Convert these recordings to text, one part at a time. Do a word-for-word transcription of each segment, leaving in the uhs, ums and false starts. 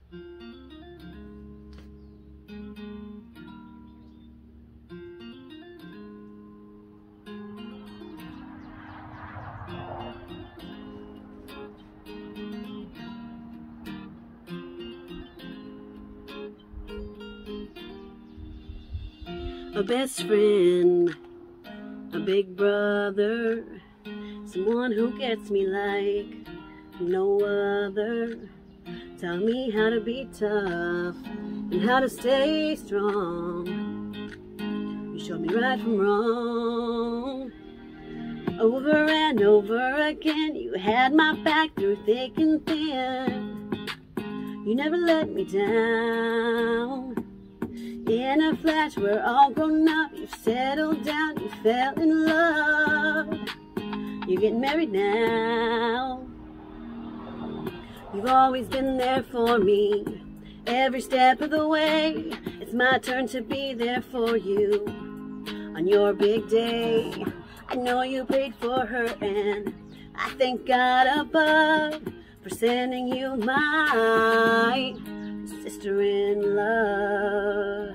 A best friend, a big brother, someone who gets me like no other. Tell me how to be tough and how to stay strong. You showed me right from wrong. Over and over again, you had my back through thick and thin. You never let me down. In a flash, we're all grown up. You've settled down, you fell in love. You're getting married now. You've always been there for me, every step of the way. It's my turn to be there for you on your big day. I know you prayed for her, and I thank God above for sending you my sister-in-law.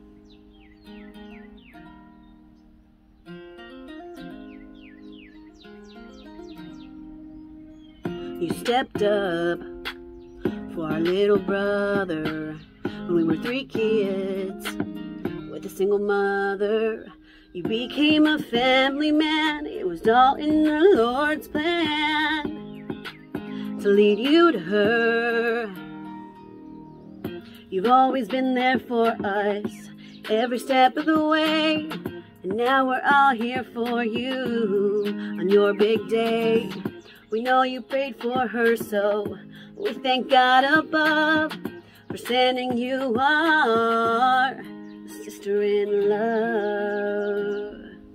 You stepped up for our little brother when we were three kids with a single mother. You became a family man. It was all in the Lord's plan to lead you to her. You've always been there for us every step of the way, and now we're all here for you on your big day. We know you prayed for her, so we thank God above for sending you our sister-in-law.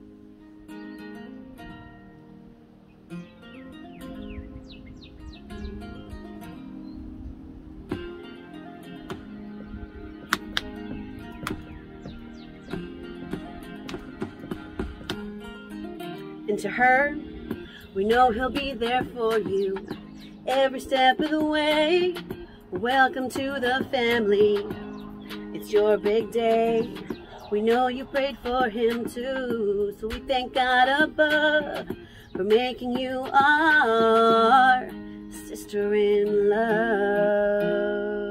And to her, we know he'll be there for you every step of the way. Welcome to the family. It's your big day. We know you prayed for him too, so we thank God above for making you our sister-in-law.